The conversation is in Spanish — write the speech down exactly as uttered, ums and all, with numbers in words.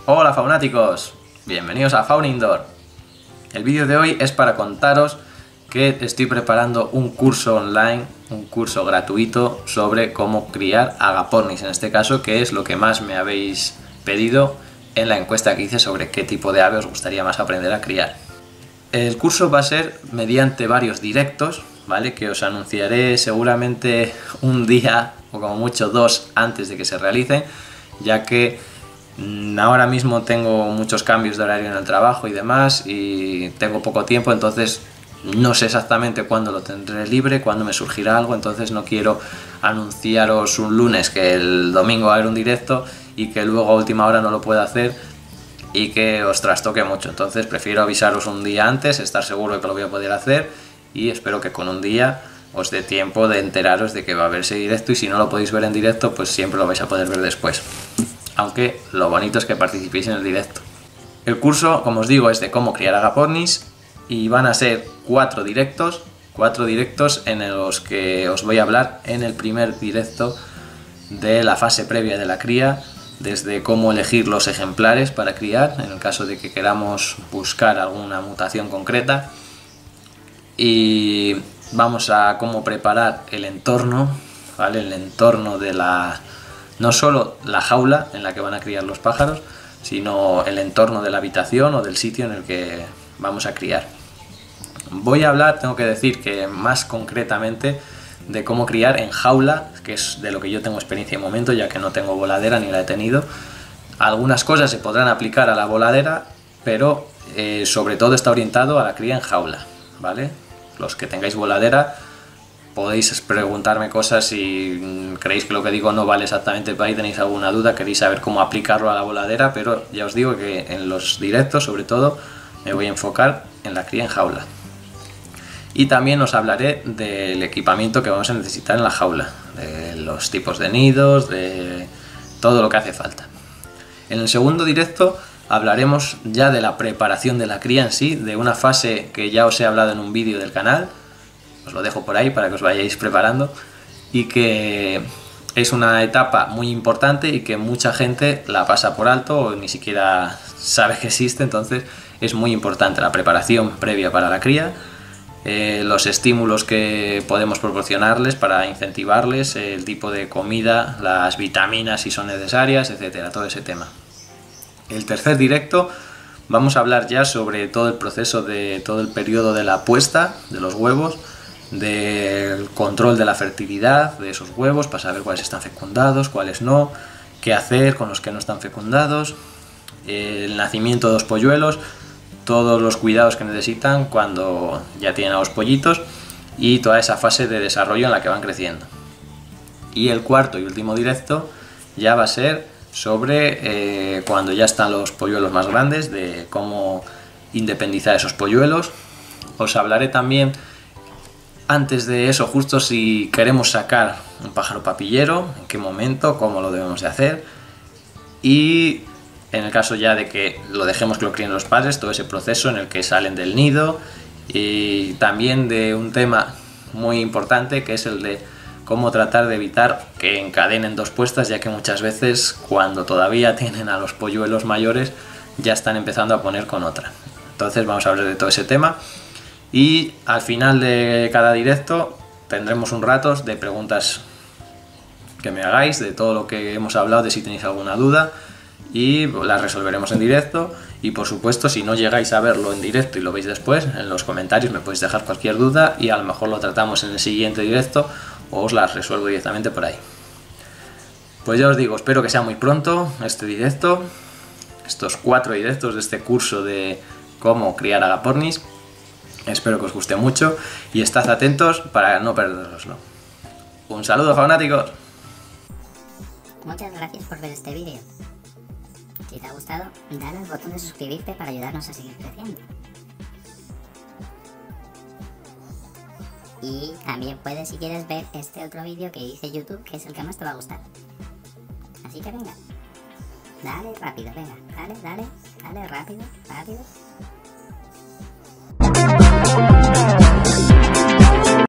Hola faunáticos, bienvenidos a Fauna Indoor. El vídeo de hoy es para contaros que estoy preparando un curso online, un curso gratuito sobre cómo criar agapornis, en este caso, que es lo que más me habéis pedido en la encuesta que hice sobre qué tipo de ave os gustaría más aprender a criar. El curso va a ser mediante varios directos, ¿vale? Que os anunciaré seguramente un día o como mucho dos antes de que se realicen, ya que ahora mismo tengo muchos cambios de horario en el trabajo y demás y tengo poco tiempo, entonces no sé exactamente cuándo lo tendré libre, cuándo me surgirá algo, entonces no quiero anunciaros un lunes que el domingo va a haber un directo y que luego a última hora no lo pueda hacer y que os trastoque mucho. Entonces prefiero avisaros un día antes, estar seguro de que lo voy a poder hacer y espero que con un día os dé tiempo de enteraros de que va a haber ese directo, y si no lo podéis ver en directo pues siempre lo vais a poder ver después. Aunque lo bonito es que participéis en el directo. El curso, como os digo, es de cómo criar agapornis y van a ser cuatro directos, cuatro directos en los que os voy a hablar en el primer directo de la fase previa de la cría, desde cómo elegir los ejemplares para criar, en el caso de que queramos buscar alguna mutación concreta, y vamos a cómo preparar el entorno, ¿vale? El entorno de la... no solo la jaula en la que van a criar los pájaros, sino el entorno de la habitación o del sitio en el que vamos a criar. Voy a hablar, tengo que decir que más concretamente, de cómo criar en jaula, que es de lo que yo tengo experiencia de momento, ya que no tengo voladera ni la he tenido. Algunas cosas se podrán aplicar a la voladera, pero eh, sobre todo está orientado a la cría en jaula, ¿vale? Los que tengáis voladera podéis preguntarme cosas si creéis que lo que digo no vale exactamente para ahí, tenéis alguna duda, queréis saber cómo aplicarlo a la voladera, pero ya os digo que en los directos sobre todo me voy a enfocar en la cría en jaula. Y también os hablaré del equipamiento que vamos a necesitar en la jaula, de los tipos de nidos, de todo lo que hace falta. En el segundo directo hablaremos ya de la preparación de la cría en sí, de una fase que ya os he hablado en un vídeo del canal. Os lo dejo por ahí para que os vayáis preparando, y que es una etapa muy importante y que mucha gente la pasa por alto o ni siquiera sabe que existe. Entonces es muy importante la preparación previa para la cría, eh, los estímulos que podemos proporcionarles para incentivarles, el tipo de comida, las vitaminas si son necesarias, etcétera, todo ese tema. El tercer directo vamos a hablar ya sobre todo el proceso de todo el periodo de la puesta de los huevos, del control de la fertilidad de esos huevos para saber cuáles están fecundados, cuáles no, qué hacer con los que no están fecundados, el nacimiento de los polluelos, todos los cuidados que necesitan cuando ya tienen a los pollitos y toda esa fase de desarrollo en la que van creciendo. Y el cuarto y último directo ya va a ser sobre eh, cuando ya están los polluelos más grandes, de cómo independizar esos polluelos. Os hablaré también antes de eso, justo si queremos sacar un pájaro papillero, en qué momento, cómo lo debemos de hacer, y en el caso ya de que lo dejemos que lo críen los padres, todo ese proceso en el que salen del nido, y también de un tema muy importante que es el de cómo tratar de evitar que encadenen dos puestas, ya que muchas veces cuando todavía tienen a los polluelos mayores ya están empezando a poner con otra. Entonces vamos a hablar de todo ese tema. Y al final de cada directo tendremos un rato de preguntas que me hagáis de todo lo que hemos hablado, de si tenéis alguna duda, y las resolveremos en directo. Y por supuesto, si no llegáis a verlo en directo y lo veis después, en los comentarios me podéis dejar cualquier duda y a lo mejor lo tratamos en el siguiente directo o os las resuelvo directamente por ahí. Pues ya os digo, espero que sea muy pronto este directo, estos cuatro directos de este curso de cómo criar agapornis. Espero que os guste mucho y estad atentos para no perderoslo. Un saludo, faunáticos. Muchas gracias por ver este vídeo. Si te ha gustado, dale al botón de suscribirte para ayudarnos a seguir creciendo. Y también puedes, si quieres, ver este otro vídeo que hice YouTube, que es el que más te va a gustar. Así que venga, dale rápido, venga, dale, dale, dale rápido, rápido.